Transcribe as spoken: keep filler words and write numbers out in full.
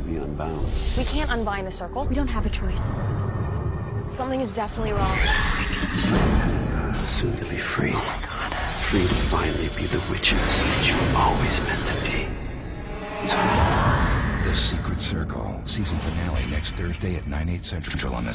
be unbound. We can't unbind the circle. We don't have a choice. Something is definitely wrong. Soon you'll be free. Oh my God. Free to finally be the witches that you always meant to be. The Secret Circle, season finale next Thursday at nine, eight central on the